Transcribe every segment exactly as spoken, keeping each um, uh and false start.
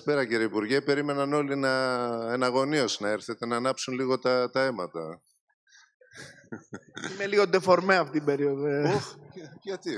Καλησπέρα κύριε Υπουργέ. Περίμεναν όλοι να εναγωνίως να έρθετε να ανάψουν λίγο τα, τα αίματα. Είμαι λίγο ντεφορμέ αυτή την περίοδο. Οχ, γιατί.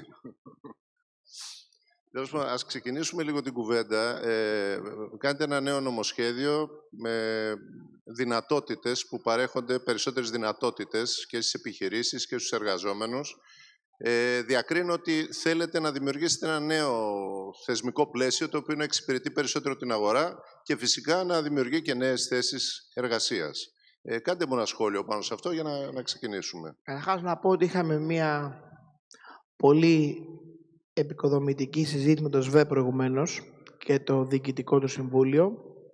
Τέλος πάντων, ας ξεκινήσουμε λίγο την κουβέντα. Ε, κάνετε ένα νέο νομοσχέδιο με δυνατότητες που παρέχονται, περισσότερες δυνατότητες και στις επιχειρήσεις και στους εργαζόμενους. Ε, διακρίνω ότι θέλετε να δημιουργήσετε ένα νέο θεσμικό πλαίσιο το οποίο να εξυπηρετεί περισσότερο την αγορά και φυσικά να δημιουργεί και νέες θέσεις εργασίας. Ε, κάντε μου ένα σχόλιο πάνω σε αυτό για να, να ξεκινήσουμε. Καταρχάς να πω ότι είχαμε μια πολύ επικοδομητική συζήτηση με το ΣΒΕ προηγουμένως και το Διοικητικό του Συμβούλιο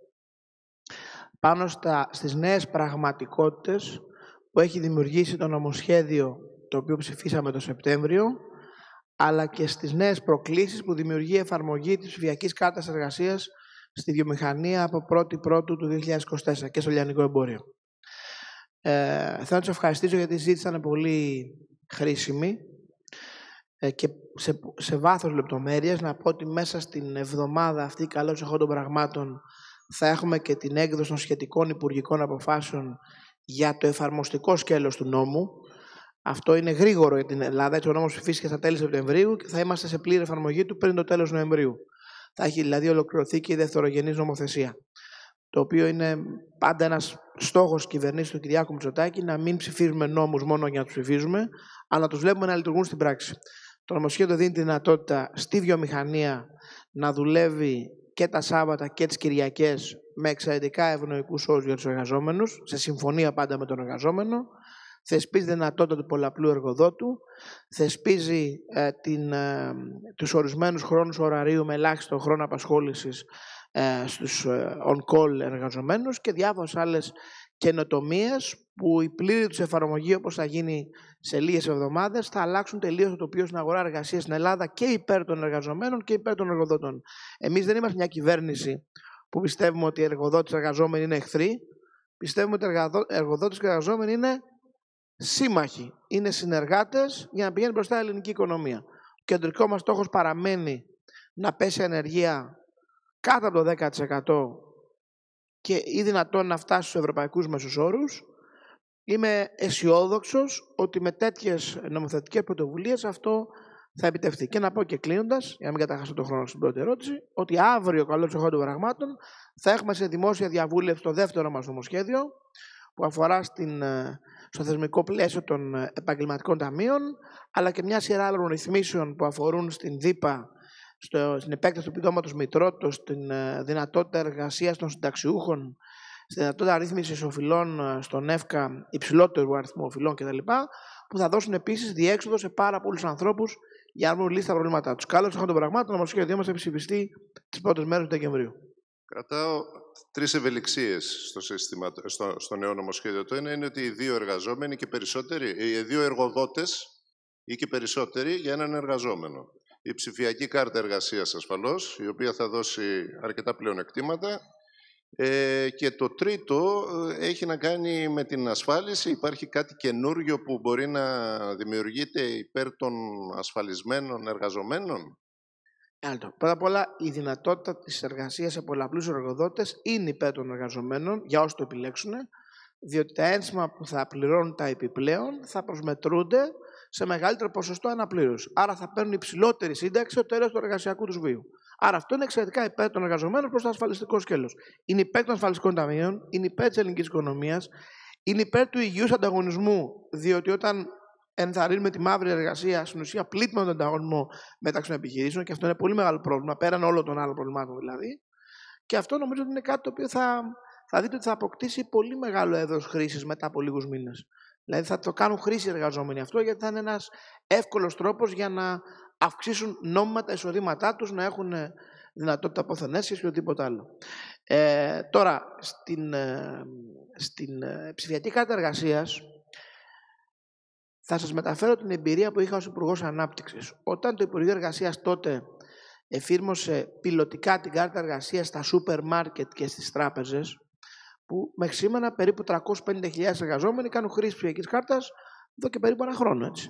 πάνω στα, στις νέες πραγματικότητες που έχει δημιουργήσει το νομοσχέδιο το οποίο ψηφίσαμε το Σεπτέμβριο, αλλά και στις νέες προκλήσεις που δημιουργεί η εφαρμογή της ψηφιακής κάρτας εργασίας στη βιομηχανία από πρώτη Πρώτου του δύο χιλιάδες είκοσι τέσσερα και στο λιανικό εμπόριο. Ε, θέλω να τους ευχαριστήσω γιατί η συζήτηση ήταν πολύ χρήσιμη ε, και σε, σε βάθος λεπτομέρειας. Να πω ότι μέσα στην εβδομάδα αυτή, καλώς εχόντων πραγμάτων, θα έχουμε και την έκδοση των σχετικών υπουργικών αποφάσεων για το εφαρμοστικό σκέλος του νόμου. Αυτό είναι γρήγορο για την Ελλάδα, έτσι ο νόμος ψηφίστηκε στα τέλη Σεπτεμβρίου και θα είμαστε σε πλήρη εφαρμογή του πριν το τέλος Νοεμβρίου. Θα έχει δηλαδή ολοκληρωθεί και η δευτερογενής νομοθεσία. Το οποίο είναι πάντα ένας στόχος της κυβερνήσης του Κυριάκου Μητσοτάκη, να μην ψηφίζουμε νόμους μόνο για να τους ψηφίζουμε, αλλά να τους βλέπουμε να λειτουργούν στην πράξη. Το νομοσχέδιο δίνει τη δυνατότητα στη βιομηχανία να δουλεύει και τα Σάββατα και τις Κυριακές με εξαιρετικά ευνοϊκούς όρους για τους εργαζόμενους, σε συμφωνία πάντα με τον εργαζόμενο. Θεσπίζει δυνατότητα του πολλαπλού εργοδότου, θεσπίζει ε, την, ε, τους ορισμένους χρόνους ωραρίου με ελάχιστο χρόνο απασχόλησης ε, στους ε, on-call εργαζομένους και διάφορες άλλες καινοτομίες που η πλήρη τους εφαρμογή, όπως θα γίνει σε λίγες εβδομάδες, θα αλλάξουν τελείως το τοπίο στην αγορά εργασίας στην Ελλάδα και υπέρ των εργαζομένων και υπέρ των εργοδότων. Εμείς δεν είμαστε μια κυβέρνηση που πιστεύουμε ότι οι εργοδότες εργαζόμενοι είναι εχθροί. Πιστεύουμε ότι οι εργοδότες και οι εργαζόμενοι είναι σύμμαχοι, είναι συνεργάτες για να πηγαίνει μπροστά η ελληνική οικονομία. Ο κεντρικό μας στόχος παραμένει να πέσει η ανεργία κάτω από το δέκα τοις εκατό και ή δυνατόν να φτάσει στους ευρωπαϊκούς μέσους όρους. Είμαι αισιόδοξος ότι με τέτοιες νομοθετικές πρωτοβουλίες αυτό θα επιτευχθεί. Και να πω και κλείνοντας, για να μην καταχάσω τον χρόνο στην πρώτη ερώτηση, ότι αύριο, καλώς εχόντων πραγμάτων, θα έχουμε σε δημόσια διαβούλευση το δεύτερο μας νομοσχέδιο που αφορά στην, στο θεσμικό πλαίσιο των επαγγελματικών ταμείων, αλλά και μια σειρά άλλων ρυθμίσεων που αφορούν στην ΔΥΠΑ, στο, στην επέκταση του επιδόματος μητρότητος, στην δυνατότητα εργασίας των συνταξιούχων, στη δυνατότητα ρύθμισης οφειλών στον ΕΦΚΑ υψηλότερου αριθμού οφειλών κτλ., που θα δώσουν επίσης διέξοδο σε πάρα πολλούς ανθρώπους για να βρουν λύση στα προβλήματά τους. Καλώς εχόντων πραγμάτων, το νομοσχέδιό μας θα ψηφιστεί τις πρώτες μέρες του Δεκεμβρίου. Κρατάω τρεις ευελιξίες στο, σύστημα, στο, στο νέο νομοσχέδιο. Το ένα είναι ότι οι δύο εργαζόμενοι και περισσότεροι, οι δύο εργοδότες ή και περισσότεροι για έναν εργαζόμενο. Η ψηφιακή κάρτα εργασίας ασφαλώς, η οποία θα δώσει αρκετά πλεονεκτήματα. Ε, και το τρίτο έχει να κάνει με την ασφάλιση. Υπάρχει κάτι καινούργιο που μπορεί να δημιουργείται υπέρ των ασφαλισμένων εργαζομένων. Άλλο. Πρώτα απ' όλα, η δυνατότητα της εργασίας σε πολλαπλούς εργοδότες είναι υπέρ των εργαζομένων, για όσοι το επιλέξουν, διότι τα ένσημα που θα πληρώνουν τα επιπλέον θα προσμετρούνται σε μεγαλύτερο ποσοστό αναπλήρωση. Άρα θα παίρνουν υψηλότερη σύνταξη στο τέλος του εργασιακού τους βίου. Άρα αυτό είναι εξαιρετικά υπέρ των εργαζομένων προς το ασφαλιστικό σκέλος. Είναι υπέρ των ασφαλιστικών ταμείων, είναι υπέρ της ελληνικής οικονομίας, είναι υπέρ του υγιούς ανταγωνισμού, διότι όταν ενθαρρύνουμε τη μαύρη εργασία, στην ουσία πλήττουμε τον ανταγωνισμό μεταξύ των επιχειρήσεων και αυτό είναι πολύ μεγάλο πρόβλημα, πέραν όλων των άλλων προβλημάτων δηλαδή. Και αυτό νομίζω ότι είναι κάτι το οποίο θα, θα δείτε ότι θα αποκτήσει πολύ μεγάλο έδρος χρήσης μετά από λίγους μήνες. Δηλαδή θα το κάνουν χρήση οι εργαζόμενοι αυτό, γιατί θα είναι ένας εύκολος τρόπος για να αυξήσουν νόμιμα τα εισοδήματά τους, να έχουν δυνατότητα αποθενέσιας και οτιδήποτε άλλο. Ε, τώρα, στην, ε, στην ε, ψηφιακή κάρτα εργασίας, θα σας μεταφέρω την εμπειρία που είχα ως Υπουργός Ανάπτυξης. Όταν το Υπουργείο Εργασίας τότε εφήρμοσε πιλωτικά την κάρτα εργασίας στα σούπερ μάρκετ και στις τράπεζες, που μέχρι σήμερα περίπου τριακόσιες πενήντα χιλιάδες εργαζόμενοι κάνουν χρήση ψηφιακής κάρτας εδώ και περίπου ένα χρόνο. Έτσι.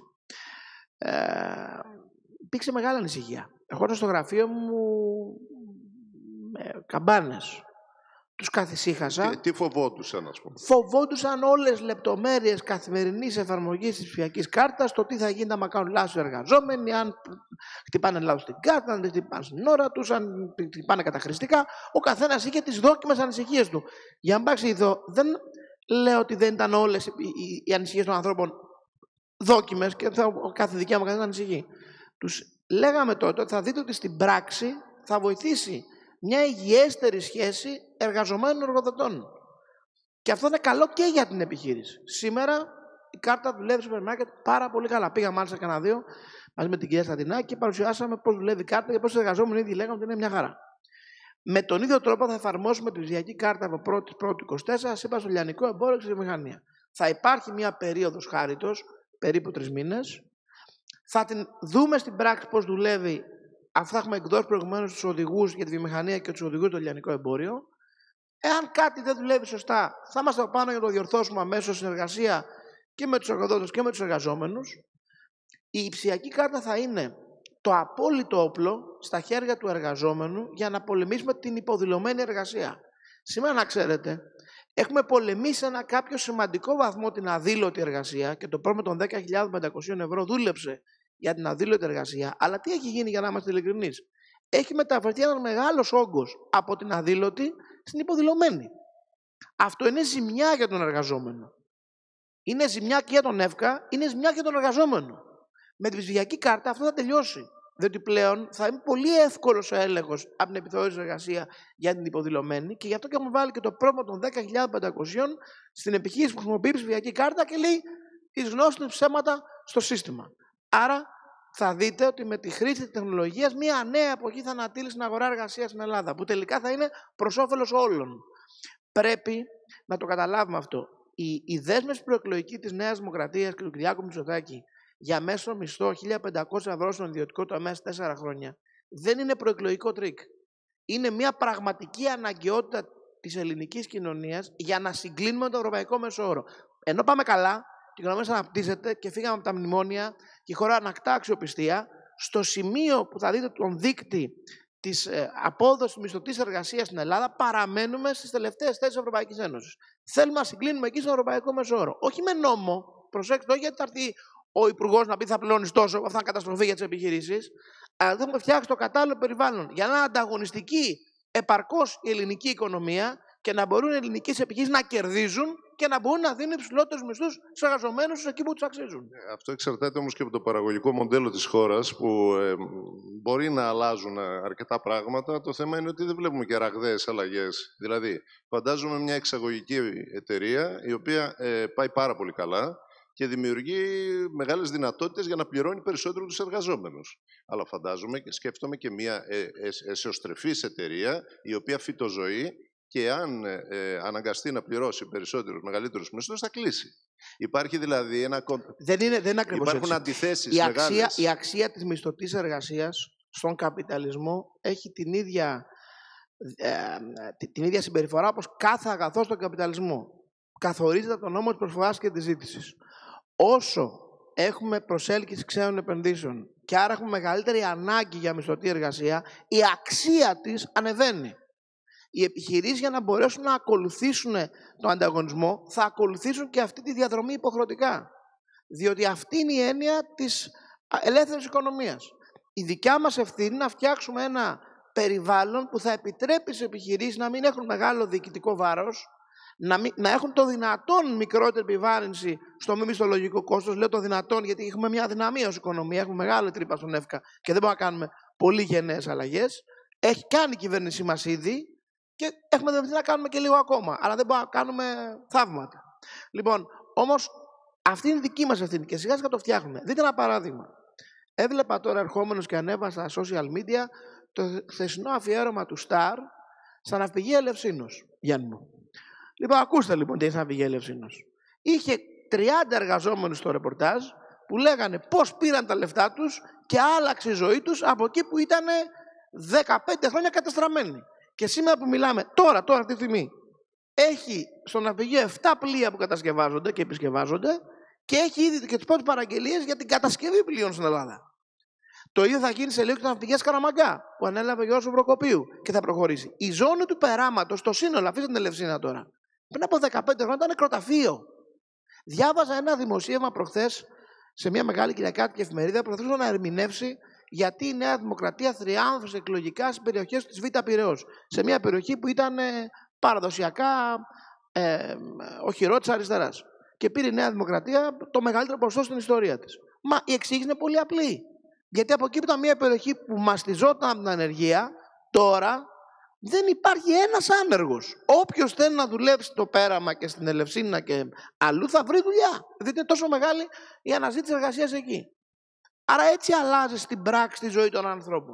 Ε, υπήρξε μεγάλη ανησυχία. Εγώ στο γραφείο μου με καμπάνες. Τους καθησύχασα. Τι, τι φοβόντουσαν, ας πούμε. Φοβόντουσαν όλες λεπτομέρειες καθημερινής εφαρμογής της ψηφιακής κάρτας, το τι θα γίνει άμα κάνουν λάθος οι εργαζόμενοι, αν χτυπάνε λάθος την κάρτα, αν δεν χτυπάνε στην ώρα τους, αν χτυπάνε καταχρηστικά. Ο καθένας είχε τις δόκιμες ανησυχίες του. Για να μπάξει εδώ, δεν λέω ότι δεν ήταν όλες οι, οι, οι ανησυχίες των ανθρώπων δόκιμες και θα, κάθε δικιά μου καθένα ανησυχεί. Τους λέγαμε τότε ότι θα δείτε ότι στην πράξη θα βοηθήσει μια υγιέστερη σχέση εργαζομένων εργοδοτών. Και αυτό είναι καλό και για την επιχείρηση. Σήμερα η κάρτα δουλεύει στο σούπερ μάρκετ πάρα πολύ καλά. Πήγα μάλιστα κανένα δύο μαζί με την κυρία Στατινάκη και παρουσιάσαμε πώς δουλεύει η κάρτα και πώς οι εργαζόμενοι ήδη λέγανε ότι είναι μια χαρά. Με τον ίδιο τρόπο θα εφαρμόσουμε τη ψηφιακή κάρτα από πρώτη πρώτη είκοσι τέσσερα, είπα, στο λιανικό εμπόριο και στη βιομηχανία. Θα υπάρχει μια περίοδος χάριτος, περίπου τρεις μήνες. Θα την δούμε στην πράξη πώς δουλεύει. Αυτά έχουμε εκδώσει προηγουμένως τους οδηγούς για τη βιομηχανία και τους οδηγούς για το λιανικό εμπόριο. Εάν κάτι δεν δουλεύει σωστά, θα είμαστε από πάνω για να το διορθώσουμε αμέσως συνεργασία και με τους εργοδότες και με τους εργαζόμενους. Η ψηφιακή κάρτα θα είναι το απόλυτο όπλο στα χέρια του εργαζόμενου για να πολεμήσουμε την υποδηλωμένη εργασία. Σήμερα, να ξέρετε, έχουμε πολεμήσει σε ένα κάποιο σημαντικό βαθμό την αδήλωτη εργασία και το πρόβλημα των δέκα χιλιάδες πεντακόσια ευρώ δούλεψε για την αδήλωτη εργασία. Αλλά τι έχει γίνει, για να είμαστε ειλικρινείς? Έχει μεταφερθεί ένας μεγάλος όγκος από την αδήλωτη στην υποδηλωμένη. Αυτό είναι ζημιά για τον εργαζόμενο. Είναι ζημιά και για τον ΕΦΚΑ, είναι ζημιά και για τον εργαζόμενο. Με τη ψηφιακή κάρτα αυτό θα τελειώσει. Διότι πλέον θα είναι πολύ εύκολος ο έλεγχος από την επιθεώρηση εργασία για την υποδηλωμένη και γι' αυτό και έχουμε βάλει και το πρόβλημα των δέκα χιλιάδες πεντακόσια στην επιχείρηση που χρησιμοποιεί ψηφιακή κάρτα και λέει τις γνώσεις ψέματα στο σύστημα. Άρα θα δείτε ότι με τη χρήση της τεχνολογίας μια νέα εποχή θα ανατείλει στην αγορά εργασίας στην Ελλάδα, που τελικά θα είναι προς όφελος όλων. Πρέπει να το καταλάβουμε αυτό. Η, η δέσμευση προεκλογική της Νέας Δημοκρατίας και του Κυριάκου Μητσοτάκη για μέσο μισθό χίλια πεντακόσια ευρώ στον ιδιωτικό τομέα σε τέσσερα χρόνια δεν είναι προεκλογικό τρίκ. Είναι μια πραγματική αναγκαιότητα της ελληνικής κοινωνίας για να συγκλίνουμε το ευρωπαϊκό μέσο όρο. Ενώ πάμε καλά, η οικονομία αναπτύσσεται και φύγαμε από τα μνημόνια και η χώρα ανακτά αξιοπιστία, στο σημείο που θα δείτε τον δείκτη της ε, απόδοσης μισθωτής εργασίας στην Ελλάδα, παραμένουμε στις τελευταίες θέσεις της Ευρωπαϊκής Ένωσης. Θέλουμε να συγκλίνουμε εκεί στον ευρωπαϊκό μέσο όρο. Όχι με νόμο, προσέξτε, όχι γιατί θα έρθει ο υπουργός να πει θα πληρώνεις τόσο, αυτά είναι καταστροφή για τις επιχειρήσεις, αλλά θα έχουμε φτιάξει το κατάλληλο περιβάλλον για να είναι ανταγωνιστική επαρκώς η ελληνική οικονομία και να μπορούν οι ελληνικές επιχειρήσεις να κερδίζουν και να μπορούν να δίνουν υψηλότερους μισθούς στους εργαζομένους τους εκεί που τους αξίζουν. Αυτό εξαρτάται όμως και από το παραγωγικό μοντέλο της χώρας, που ε, μπορεί να αλλάζουν αρκετά πράγματα. Το θέμα είναι ότι δεν βλέπουμε και ραγδαίες αλλαγές. Δηλαδή, φαντάζομαι μια εξαγωγική εταιρεία η οποία ε, πάει πάρα πολύ καλά και δημιουργεί μεγάλες δυνατότητες για να πληρώνει περισσότερο τους εργαζόμενους. Αλλά φαντάζομαι και σκέφτομαι και μια ε, ε, εσεοστρεφής εταιρεία η οποία φυτοζωεί και αν ε, αναγκαστεί να πληρώσει περισσότερους, μεγαλύτερους μισθούς, θα κλείσει. Υπάρχει δηλαδή ένα... Δεν είναι, δεν είναι ακριβώς Υπάρχουν έτσι. αντιθέσεις η μεγάλες. Αξία, η αξία της μισθωτής εργασίας στον καπιταλισμό έχει την ίδια, ε, την ίδια συμπεριφορά όπως κάθε αγαθό στον καπιταλισμό. Καθορίζεται από τον νόμο της προσφοράς και της ζήτησης. Όσο έχουμε προσέλκυση ξένων επενδύσεων και άρα έχουμε μεγαλύτερη ανάγκη για μισθωτή εργασία, η αξία της ανεβαίνει. Οι επιχειρήσεις, για να μπορέσουν να ακολουθήσουν τον ανταγωνισμό, θα ακολουθήσουν και αυτή τη διαδρομή υποχρεωτικά. Διότι αυτή είναι η έννοια της ελεύθερης οικονομίας. Η δικιά μας ευθύνη είναι να φτιάξουμε ένα περιβάλλον που θα επιτρέπει στις επιχειρήσεις να μην έχουν μεγάλο διοικητικό βάρος, να, μην, να έχουν το δυνατόν μικρότερη επιβάρυνση στο μη μισθολογικό κόστος. Λέω το δυνατόν γιατί έχουμε μια αδυναμία ως οικονομία, έχουμε μεγάλη τρύπα στον ΕΦΚΑ και δεν μπορούμε να κάνουμε πολύ γενναίες αλλαγές. Έχει κάνει η κυβέρνησή μας ήδη. Και έχουμε δεχτεί να κάνουμε και λίγο ακόμα, αλλά δεν μπορούμε να κάνουμε θαύματα. Λοιπόν, όμως αυτή είναι η δική μας ευθύνη και σιγά σιγά το φτιάχνουμε. Δείτε ένα παράδειγμα. Έβλεπα τώρα ερχόμενος και ανέβασα στα social media το χθεσινό αφιέρωμα του Star στα ναυπηγεία Ελευσίνος. Γιάννη μου. Λοιπόν, ακούστε λοιπόν τι είναι στα ναυπηγεία Ελευσίνος. Είχε τριάντα εργαζόμενους στο ρεπορτάζ που λέγανε πώς πήραν τα λεφτά τους και άλλαξε η ζωή τους από εκεί που ήταν δεκαπέντε χρόνια καταστραμμένοι. Και σήμερα που μιλάμε, τώρα, τώρα αυτή τη στιγμή, έχει στο ναυπηγείο επτά πλοία που κατασκευάζονται και επισκευάζονται και έχει ήδη και τις πρώτες παραγγελίες για την κατασκευή πλοίων στην Ελλάδα. Το ίδιο θα γίνει σε λίγο και τα ναυπηγεία Σκαραμαγκά, που ανέλαβε ο Γιώργος Προκοπίου και θα προχωρήσει. Η ζώνη του περάματος, το σύνολο, αφήστε την Ελευσίνα τώρα, πριν από δεκαπέντε χρόνια ήταν νεκροταφείο. Διάβαζα ένα δημοσίευμα προχθές σε μια μεγάλη κυριακάτικη εφημερίδα που προσπαθούσε να ερμηνεύσει γιατί η Νέα Δημοκρατία θριάμβευσε εκλογικά στις περιοχές της Β' Πειραιώς. Σε μια περιοχή που ήταν ε, παραδοσιακά ε, οχυρό της αριστεράς. Και πήρε η Νέα Δημοκρατία το μεγαλύτερο ποσοστό στην ιστορία της. Μα η εξήγηση είναι πολύ απλή. Γιατί από εκεί που ήταν μια περιοχή που μαστιζόταν από την ανεργία, τώρα δεν υπάρχει ένας άνεργος. Όποιος θέλει να δουλέψει το Πέραμα και στην Ελευσίνα και αλλού θα βρει δουλειά. Γιατί είναι τόσο μεγάλη η αναζήτηση εργασίας εκεί. Άρα έτσι αλλάζει στην πράξη τη ζωή των ανθρώπων.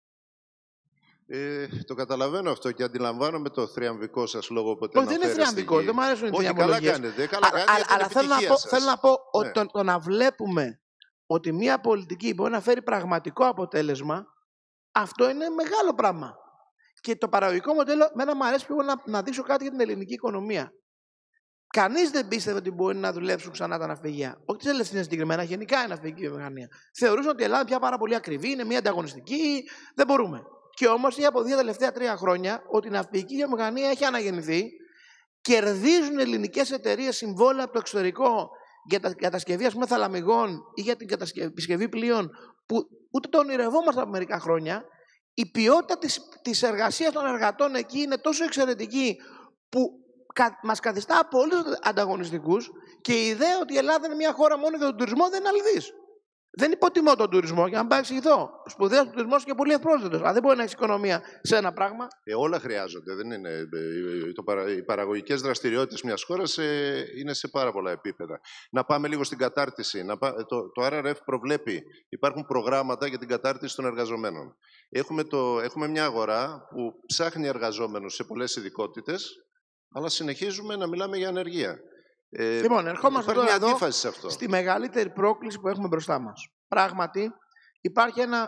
Ε, το καταλαβαίνω αυτό και αντιλαμβάνομαι το θριαμβικό σας λόγο που δεν είναι θριαμβικό, δεν μου αρέσουν οι θριαμβολογίες. Καλά κάνετε, καλά κάνετε, αλλά αλλά θέλω, να πω, θέλω να πω ναι. ότι το, το να βλέπουμε ότι μια πολιτική μπορεί να φέρει πραγματικό αποτέλεσμα, αυτό είναι μεγάλο πράγμα. Και το παραγωγικό μοντέλο, μένα μου αρέσει πιο να, να δείξω κάτι για την ελληνική οικονομία. Κανείς δεν πίστευε ότι μπορεί να δουλέψουν ξανά τα ναυπηγεία. Όχι τις Ελευσίνες συγκεκριμένα, γενικά η ναυπηγική βιομηχανία. Θεωρούσαν ότι η Ελλάδα πια πάρα πολύ ακριβή, είναι μια ανταγωνιστική, δεν μπορούμε. Και όμως έχει αποδείξει τα τελευταία τρία χρόνια ότι η ναυπηγική βιομηχανία έχει αναγεννηθεί, κερδίζουν ελληνικές εταιρείες συμβόλαια από το εξωτερικό για την κατασκευή ας πούμε, θαλαμιγών ή για την επισκευή πλοίων που ούτε το ονειρευόμαστε από μερικά χρόνια. Η ποιότητα της, της εργασίας των εργατών εκεί είναι τόσο εξαιρετική που κα, μας καθιστά απολύτως ανταγωνιστικούς και η ιδέα ότι η Ελλάδα είναι μια χώρα μόνο για τον τουρισμό δεν είναι αληθής. Δεν υποτιμώ τον τουρισμό, για να πάω εξηγηθώ. Σπουδαίος τουρισμός και πολύ ευπρόσδεκτος. Αλλά δεν μπορεί να έχει οικονομία σε ένα πράγμα. Ε, όλα χρειάζονται. Δεν είναι, το παρα, οι παραγωγικές δραστηριότητες μιας χώρας ε, είναι σε πάρα πολλά επίπεδα. Να πάμε λίγο στην κατάρτιση. Να πά, το, το αρ αρ εφ προβλέπει, υπάρχουν προγράμματα για την κατάρτιση των εργαζομένων. Έχουμε, το, έχουμε μια αγορά που ψάχνει εργαζόμενους σε πολλές ειδικότητες, αλλά συνεχίζουμε να μιλάμε για ανεργία. Ε, λοιπόν, ερχόμαστε τώρα εδώ σε αυτό. Στη μεγαλύτερη πρόκληση που έχουμε μπροστά μας. Πράγματι, υπάρχει ένα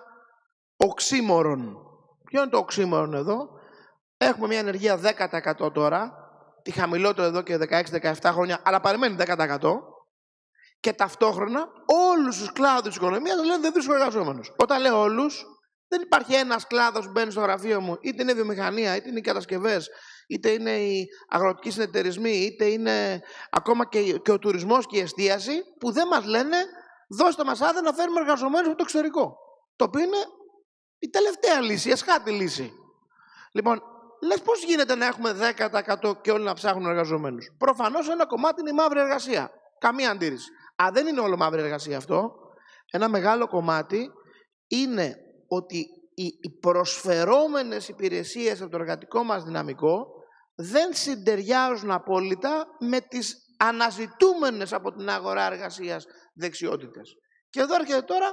οξύμορον. Ποιο είναι το οξύμορον εδώ? Έχουμε μια ανεργία δέκα τοις εκατό τώρα, τη χαμηλότερη εδώ και δεκαέξι δεκαεπτά χρόνια, αλλά παραμένει δέκα τοις εκατό. Και ταυτόχρονα όλους τους κλάδους της οικονομίας λένε δεν βρίσκω εργαζόμενους. Όταν λέω όλους, δεν υπάρχει ένας κλάδος που μπαίνει στο γραφείο μου, είτε είναι η βιομηχανία, είτε είναι οι κατασκευές, είτε είναι οι αγροτικοί συνεταιρισμοί, είτε είναι ακόμα και, και ο τουρισμός και η εστίαση, που δεν μας λένε δώστε μας άδεια να φέρουμε εργαζομένους από το εξωτερικό. Το οποίο είναι η τελευταία λύση, η εσχάτη λύση. Λοιπόν, λες πώς γίνεται να έχουμε δέκα τοις εκατό και όλοι να ψάχνουν εργαζομένους? Προφανώς ένα κομμάτι είναι η μαύρη εργασία. Καμία αντίρρηση. Α, δεν είναι όλο μαύρη εργασία αυτό. Ένα μεγάλο κομμάτι είναι ότι οι προσφερόμενες υπηρεσίες από το εργατικό μας δυναμικό δεν συντεριάζουν απόλυτα με τις αναζητούμενες από την αγορά εργασίας δεξιότητες. Και εδώ έρχεται τώρα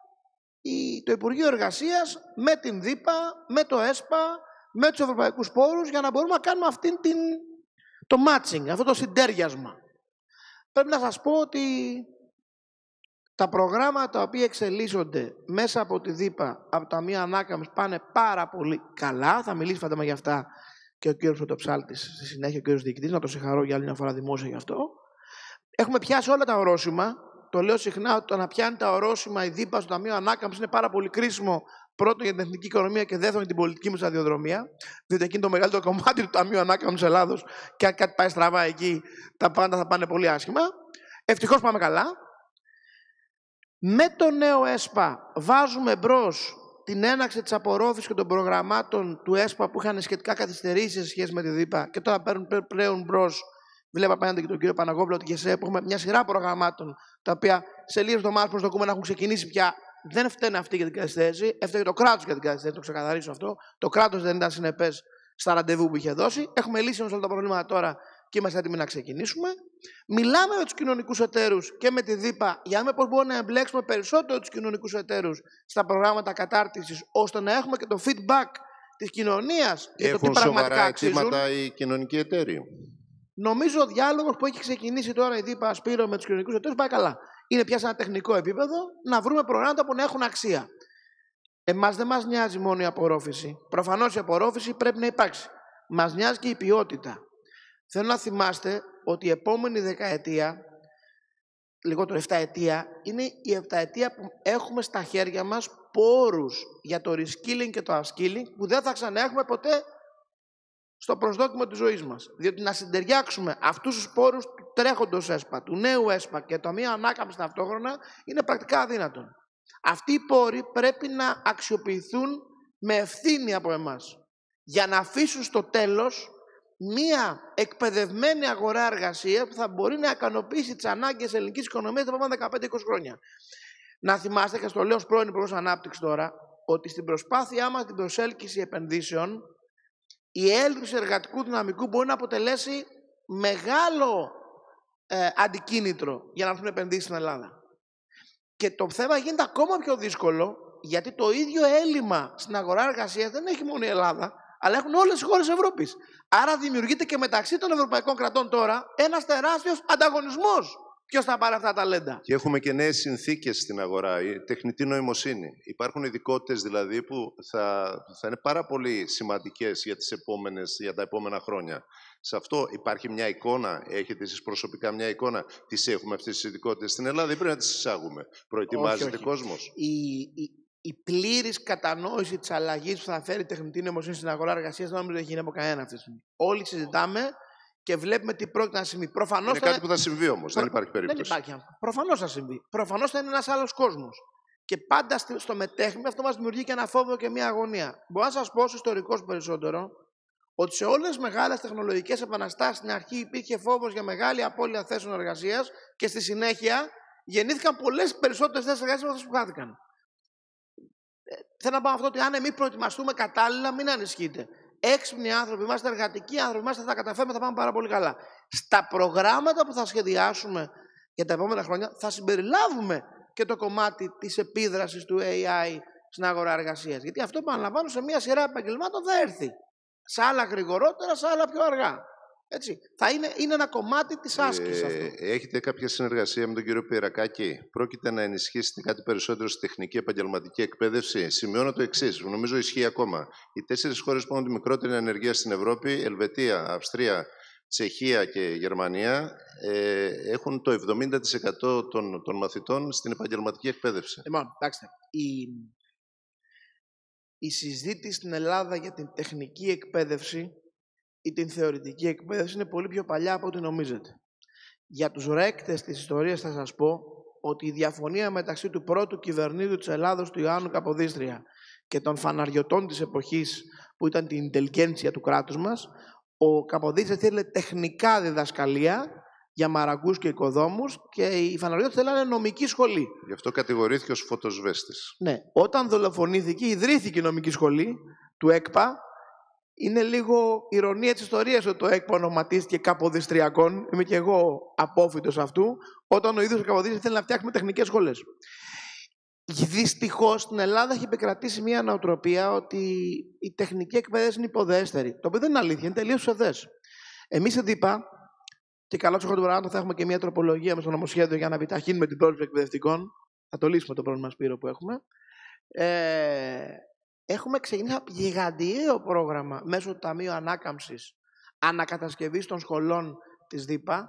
το Υπουργείο Εργασίας με την ΔΥΠΑ, με το ΕΣΠΑ, με τους ευρωπαϊκούς πόρους για να μπορούμε να κάνουμε αυτήν την, το matching, αυτό το συντέριασμα. Πρέπει να σας πω ότι τα προγράμματα τα οποία εξελίσσονται μέσα από τη ΔΥΠΑ, από τα Ταμεία Ανάκαμψης, πάνε πάρα πολύ καλά. Θα μιλήσει φαντάμα για αυτά και ο κύριος Πρωτοψάλτης στη συνέχεια, ο κύριος Διοικητής, να το συγχαρώ για άλλη μια φορά δημόσια γι' αυτό. Έχουμε πιάσει όλα τα ορόσημα. Το λέω συχνά ότι το να πιάνει τα ορόσημα η ΔΥΠΑ στο Ταμείο Ανάκαμψης είναι πάρα πολύ κρίσιμο. Πρώτον για την εθνική οικονομία και δεύτερον για την πολιτική μου σταδιοδρομία. Διότι εκεί είναι το μεγαλύτερο κομμάτι του Ταμείου Ανάκαμψης Ελλάδος και αν κάτι πάει στραβά εκεί, τα πάντα θα πάνε πολύ άσχημα. Ευτυχώς πάμε καλά. Με το νέο ΕΣΠΑ βάζουμε μπρος την έναξη της απορρόφησης και των προγραμμάτων του ΕΣΠΑ που είχαν σχετικά καθυστερήσει σε σχέση με τη ΔΥΠΑ και τώρα παίρνουν πλέον μπρος. Βλέπω απέναντι και τον κύριο Παναγόπουλο ότι και σε έχουμε μια σειρά προγραμμάτων τα οποία σε λίγες εβδομάδες προσδοκούμε να έχουν ξεκινήσει πια. Δεν φταίνε αυτοί για την καθυστέρηση, έφταιγε το κράτος για την καθυστέρηση, το ξεκαθαρίσω αυτό. Το κράτος δεν ήταν συνεπές στα ραντεβού που είχε δώσει. Έχουμε λύσει όμως όλα τα προβλήματα τώρα και είμαστε έτοιμοι να ξεκινήσουμε. Μιλάμε με τους κοινωνικούς εταίρους και με τη ΔΥΠΑ για να δούμε πώς μπορούμε να εμπλέξουμε περισσότερο τους κοινωνικούς εταίρους στα προγράμματα κατάρτισης, ώστε να έχουμε και το feedback της κοινωνίας για το τι πραγματικά αξίζουν. Έχουν σοβαρά αιτήματα οι κοινωνικοί εταίροι? Νομίζω ο διάλογος που έχει ξεκινήσει τώρα η ΔΥΠΑ Σπύρο με τους κοινωνικούς εταίρους πάει καλά. Είναι πια σε ένα τεχνικό επίπεδο να βρούμε προγράμματα που να έχουν αξία. Εμάς δεν μας νοιάζει μόνο η απορρόφηση. Προφανώς η απορρόφηση πρέπει να υπάρξει. Μας νοιάζει και η ποιότητα. Θέλω να θυμάστε ότι η επόμενη δεκαετία, λιγότερο εφταετία, είναι η επταετία που έχουμε στα χέρια μας πόρους για το reskilling και το upskilling που δεν θα ξαναέχουμε ποτέ στο προσδόκιμο της ζωής μας. Διότι να συντεριάξουμε αυτούς τους πόρους του τρέχοντος ΕΣΠΑ, του νέου ΕΣΠΑ και το Ταμείο Ανάκαμψης ταυτόχρονα είναι πρακτικά αδύνατον. Αυτοί οι πόροι πρέπει να αξιοποιηθούν με ευθύνη από εμάς για να αφήσουν στο τέλος μία εκπαιδευμένη αγορά εργασίας που θα μπορεί να ικανοποιήσει τις ανάγκες της ελληνικής οικονομίας τα επόμενα δεκαπέντε είκοσι χρόνια. Να θυμάστε, και στο λέω ως πρώην Υπουργός Ανάπτυξης τώρα, ότι στην προσπάθειά μας την προσέλκυση επενδύσεων η έλλειψη εργατικού δυναμικού μπορεί να αποτελέσει μεγάλο ε, αντικίνητρο για να έρθουν επενδύσεις στην Ελλάδα. Και το θέμα γίνεται ακόμα πιο δύσκολο, γιατί το ίδιο έλλειμμα στην αγορά εργασίας δεν έχει μόνο η Ελλάδα, αλλά έχουν όλες οι χώρες Ευρώπης. Άρα δημιουργείται και μεταξύ των ευρωπαϊκών κρατών τώρα ένας τεράστιος ανταγωνισμός. Ποιος θα πάρει αυτά τα ταλέντα. Και έχουμε και νέες συνθήκες στην αγορά, η τεχνητή νοημοσύνη. Υπάρχουν ειδικότητες δηλαδή που θα, θα είναι πάρα πολύ σημαντικές για, τις επόμενες, για τα επόμενα χρόνια. Σε αυτό υπάρχει μια εικόνα, έχετε εσείς προσωπικά μια εικόνα, τις έχουμε αυτές τις ειδικότητες στην Ελλάδα ή πρέπει να τις εισάγουμε? Προετοιμάζεται όχι, όχι. κόσμος? Η, η, η πλήρης κατανόηση της αλλαγής που θα φέρει η τεχνητή νοημοσύνη στην αγορά εργασίας δεν νομίζω ότι έχει γίνει από κανένα αυτή τη στιγμή. Όλοι συζητάμε και βλέπουμε τι πρόκειται να συμβεί. Προφανώς είναι θα... κάτι που θα συμβεί όμως, Προ... δεν υπάρχει περίπτωση. Δεν υπάρχει. Προφανώς θα συμβεί. Προφανώς θα είναι ένας άλλος κόσμος. Και πάντα στο μετέχνη αυτό μας δημιουργεί και ένα φόβο και μια αγωνία. Μπορώ να σας πω ως ιστορικός περισσότερο ότι σε όλες τις μεγάλες τεχνολογικές επαναστάσεις στην αρχή υπήρχε φόβος για μεγάλη απώλεια θέσεων εργασίας και στη συνέχεια γεννήθηκαν πολλές περισσότερες θέσεις εργασίας από αυτές που χάθηκαν. Ε, θέλω να πω αυτό ότι αν εμείς προετοιμαστούμε κατάλληλα, μην ανησυχείτε. Έξυπνοι άνθρωποι, είμαστε εργατικοί άνθρωποι, είμαστε, θα τα καταφέρουμε, θα πάμε πάρα πολύ καλά. Στα προγράμματα που θα σχεδιάσουμε για τα επόμενα χρόνια θα συμπεριλάβουμε και το κομμάτι της επίδρασης του έι άι στην αγορά εργασίας. Γιατί αυτό, επαναλαμβάνω, σε μια σειρά επαγγελμάτων θα έρθει. Σε άλλα γρηγορότερα, σε άλλα πιο αργά. Έτσι. Θα είναι, είναι ένα κομμάτι της άσκησης ε, αυτό. Έχετε κάποια συνεργασία με τον κύριο Πυρακάκη? Πρόκειται να ενισχύσετε κάτι περισσότερο στη τεχνική επαγγελματική εκπαίδευση? Σημειώνω το εξής, νομίζω ισχύει ακόμα. Οι τέσσερις χώρες που έχουν τη μικρότερη ανεργία στην Ευρώπη, Ελβετία, Αυστρία, Τσεχία και Γερμανία, ε, έχουν το εβδομήντα τοις εκατό των, των μαθητών στην επαγγελματική εκπαίδευση. Λοιπόν, κοιτάξτε, η, η συζήτηση στην Ελλάδα για την τεχνική εκπαίδευση ή την θεωρητική εκπαίδευση είναι πολύ πιο παλιά από ό,τι νομίζετε. Για τους ρέκτες της ιστορίας θα σας πω ότι η διαφωνία μεταξύ του πρώτου κυβερνήτου της Ελλάδος, του Ιωάννου Καποδίστρια, και των φαναριωτών της εποχής που ήταν την ιντελιγέντσια του κράτους μας, ο Καποδίστριας θέλει τεχνικά διδασκαλία για μαραγκούς και οικοδόμους και οι φαναριώτες θέλανε νομική σχολή. Γι' αυτό κατηγορήθηκε ως φωτοσβέστης. Ναι. Όταν δολοφονήθηκε, ιδρύθηκε η νομική σχολή του ΕΚΠΑ. Είναι λίγο ηρωνία της ιστορίας ότι το ΕΚΠΑ ονοματίστηκε Καποδιστριακών. Είμαι και εγώ απόφοιτος αυτού. Όταν ο ίδιος ο Καποδίστριας θέλει να φτιάξουμε τεχνικές σχολές. Δυστυχώς στην Ελλάδα έχει επικρατήσει μια νοοτροπία ότι η τεχνική εκπαίδευση είναι υποδέστερη. Το οποίο δεν είναι αλήθεια, είναι τελείως ψευδές. Εμείς στην ΔΥΠΑ, και καλώς έχω τον πράγμα, θα έχουμε και μια τροπολογία με στο νομοσχέδιο για να επιταχύνουμε την πρόληψη εκπαιδευτικών. Θα το λύσουμε το πρόβλημα Σπύρο που έχουμε. Ε, έχουμε ξεκινήσει ένα γιγαντιαίο πρόγραμμα μέσω του Ταμείου Ανάκαμψης ανακατασκευής των σχολών της ΔΥΠΑ.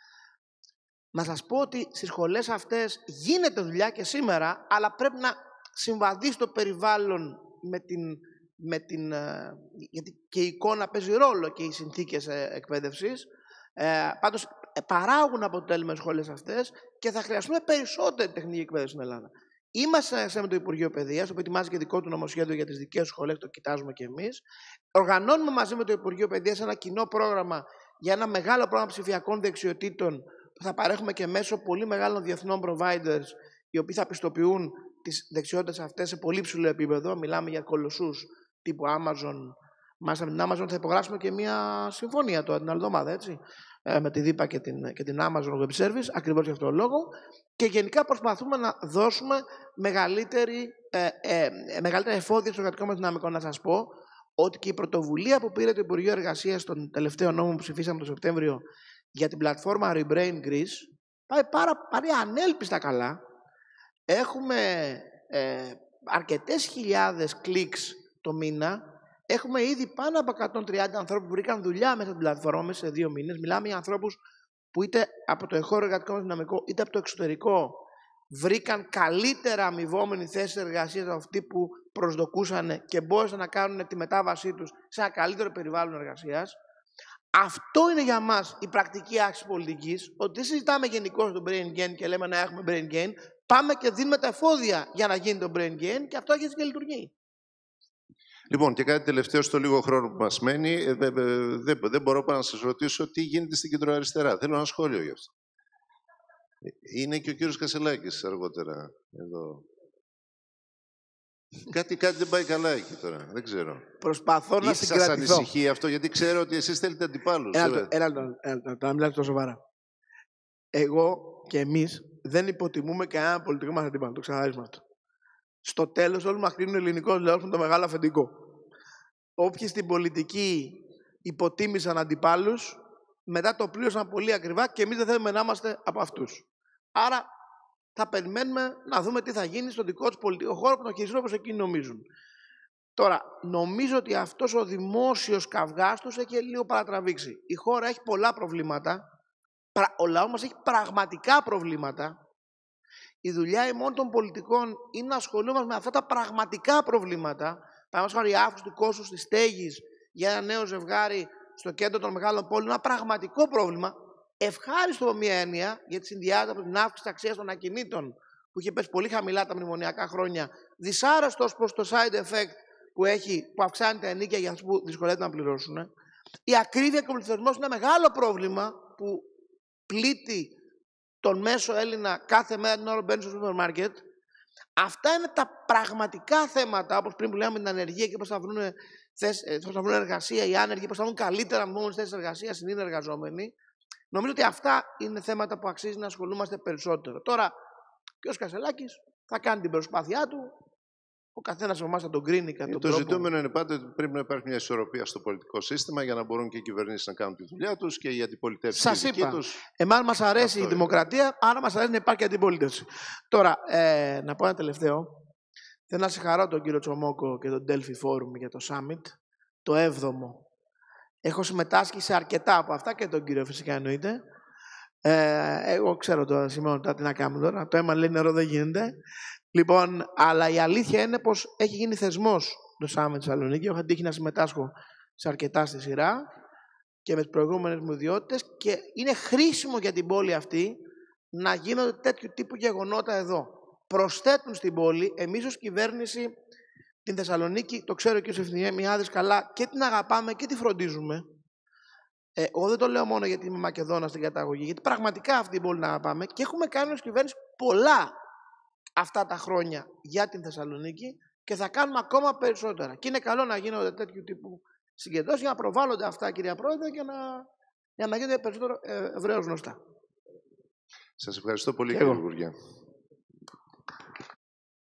Να σας πω ότι στις σχολές αυτές γίνεται δουλειά και σήμερα, αλλά πρέπει να συμβαδίσει το περιβάλλον με την, με την, γιατί και η εικόνα παίζει ρόλο και οι συνθήκες εκπαίδευσης. Ε, πάντως παράγουν αποτέλεσμα οι σχολές αυτές και θα χρειαστούμε περισσότερη τεχνική εκπαίδευση στην Ελλάδα. Είμαστε σε με το Υπουργείο Παιδείας, που ετοιμάζει και δικό του νομοσχέδιο για τις δικές σχολές, το κοιτάζουμε κι εμείς. Οργανώνουμε μαζί με το Υπουργείο Παιδείας ένα κοινό πρόγραμμα για ένα μεγάλο πρόγραμμα ψηφιακών δεξιοτήτων που θα παρέχουμε και μέσω πολύ μεγάλων διεθνών providers, οι οποίοι θα πιστοποιούν τις δεξιότητες αυτές σε πολύ ψηλό επίπεδο. Μιλάμε για κολοσσούς τύπου Amazon. Μάλιστα με την Amazon θα υπογράψουμε και μια συμφωνία τώρα την άλλη εβδομάδα, έτσι, με τη ΔΥΠΑ και την, και την Amazon Web Service, ακριβώς για αυτόν τον λόγο. Και γενικά προσπαθούμε να δώσουμε μεγαλύτερη, ε, ε, μεγαλύτερα εφόδια στο εργατικό μας δυναμικό. Να σας πω ότι και η πρωτοβουλία που πήρε το Υπουργείο Εργασίας στον τελευταίο νόμο που ψηφίσαμε τον Σεπτέμβριο για την πλατφόρμα Rebrain Greece πάει πάρα, πάρει ανέλπιστα καλά. Έχουμε ε, αρκετές χιλιάδες κλικς το μήνα. Έχουμε ήδη πάνω από εκατόν τριάντα ανθρώπους που βρήκαν δουλειά μέσα στην πλατφόρμα μέσα σε δύο μήνες. Μιλάμε για ανθρώπους που είτε από το εγχώριο εργατικό μας δυναμικό είτε από το εξωτερικό βρήκαν καλύτερα αμοιβόμενη θέση εργασίας από αυτή που προσδοκούσαν και μπόρεσαν να κάνουν τη μετάβασή τους σε ένα καλύτερο περιβάλλον εργασίας. Αυτό είναι για μας η πρακτική άσκηση πολιτικής, ότι δεν συζητάμε γενικώς το brain gain και λέμε να έχουμε brain gain, πάμε και δίνουμε τα εφόδια για να γίνει το brain gain και αυτό έχει και λειτουργεί. Λοιπόν, και κάτι τελευταίο στο λίγο χρόνο που μας μένει, δεν δε, δε μπορώ παρά να σας ρωτήσω τι γίνεται στην κεντροαριστερά. Θέλω ένα σχόλιο γι' αυτό. Είναι και ο κύριος Κασελάκης αργότερα εδώ. Κάτι, κάτι δεν πάει καλά εκεί τώρα, δεν ξέρω. Προσπαθώ να συγκρατηθώ. Σας ανησυχεί αυτό, γιατί ξέρω ότι εσείς θέλετε αντιπάλους. Ένα λεπτό, να μιλάτε τόσο σοβαρά. Εγώ και εμείς δεν υποτιμούμε κανένα πολιτικό μας αντίπαλο, το ξεκαθαρίσουμε αυτό. Στο τέλος όλοι μας κρίνουν ελληνικός λαός με το μεγάλο αφεντικό. Όποιοι στην πολιτική υποτίμησαν αντιπάλους, μετά το πλήρωσαν πολύ ακριβά και εμείς δεν θέλουμε να είμαστε από αυτούς. Άρα θα περιμένουμε να δούμε τι θα γίνει στον δικό τους πολιτικό χώρο που τον χειριστούν όπως εκείνοι νομίζουν. Τώρα, νομίζω ότι αυτός ο δημόσιος καυγάς τους έχει λίγο παρατραβήξει. Η χώρα έχει πολλά προβλήματα. Ο λαός μας έχει πραγματικά προβλήματα. Η δουλειά ημών των πολιτικών είναι να ασχολούμαστε με αυτά τα πραγματικά προβλήματα. Παραδείγματος χάρη, η αύξηση του κόστους της στέγης για ένα νέο ζευγάρι στο κέντρο των μεγάλων πόλεων, ένα πραγματικό πρόβλημα. Ευχάριστο από μία έννοια, γιατί συνδυάζεται από την αύξηση της αξίας των ακινήτων, που είχε πέσει πολύ χαμηλά τα μνημονιακά χρόνια, δυσάρεστο προς το side effect που έχει, που αυξάνει τα ενοίκια για αυτούς που δυσκολεύονται να πληρώσουν. Η ακρίβεια και ο πληθωρισμός είναι ένα μεγάλο πρόβλημα που πλήττει τον μέσο Έλληνα κάθε μέρα την ώρα που μπαίνει στο σούπερ μάρκετ. Αυτά είναι τα πραγματικά θέματα, όπως πριν που λέγαμε την ανεργία και πώς θα βρουν, θέσεις, πώς θα βρουν εργασία οι άνεργοι, πώς θα βρουν καλύτερα μόνες θέσεις εργασίας οι εργαζόμενοι. Νομίζω ότι αυτά είναι θέματα που αξίζει να ασχολούμαστε περισσότερο. Τώρα, και ο Κασελάκης θα κάνει την προσπάθειά του. Ο καθένας από εμάς θα τον κρίνει κατά τον Το τρόπο. ζητούμενο είναι πάντα ότι πρέπει να υπάρχει μια ισορροπία στο πολιτικό σύστημα για να μπορούν και οι κυβερνήσεις να κάνουν τη δουλειά τους και οι αντιπολιτεύσεις τη δική τους. Εμάς μας αρέσει Αυτό η είναι. δημοκρατία, άρα μας αρέσει να υπάρχει αντιπολίτευση. Τώρα, ε, να πω ένα τελευταίο. Θέλω να συγχαρώ τον κύριο Τσομόκο και τον Delphi Forum για το Summit, το έβδομο. Έχω συμμετάσχει σε αρκετά από αυτά και τον κύριο φυσικά εννοείται. Ε, εγώ ξέρω τώρα, σημαίνω τώρα τι να κάνουμε τώρα. Το αίμα λέει νερό δεν γίνεται. Λοιπόν, αλλά η αλήθεια είναι πως έχει γίνει θεσμός το Summit της Θεσσαλονίκη. Έχω τύχει να συμμετάσχω σε αρκετά στη σειρά και με τις προηγούμενες μου ιδιότητες και είναι χρήσιμο για την πόλη αυτή να γίνονται τέτοιου τύπου γεγονότα εδώ. Προσθέτουν στην πόλη, εμείς ως κυβέρνηση, την Θεσσαλονίκη, το ξέρω και ο Ευθυμιάδης καλά, και την αγαπάμε και τη φροντίζουμε. Ε, εγώ δεν το λέω μόνο γιατί είμαι Μακεδόνας στην καταγωγή, γιατί πραγματικά αυτή την πόλη να αγαπάμε και έχουμε κάνει ως κυβέρνηση πολλά αυτά τα χρόνια για την Θεσσαλονίκη και θα κάνουμε ακόμα περισσότερα. Και είναι καλό να γίνονται τέτοιου τύπου συγκεντρώσεις για να προβάλλονται αυτά, κυρία Πρόεδρε, και να, για να γίνονται περισσότερο ευρέως γνωστά. Σας ευχαριστώ πολύ, κύριε Υπουργέ.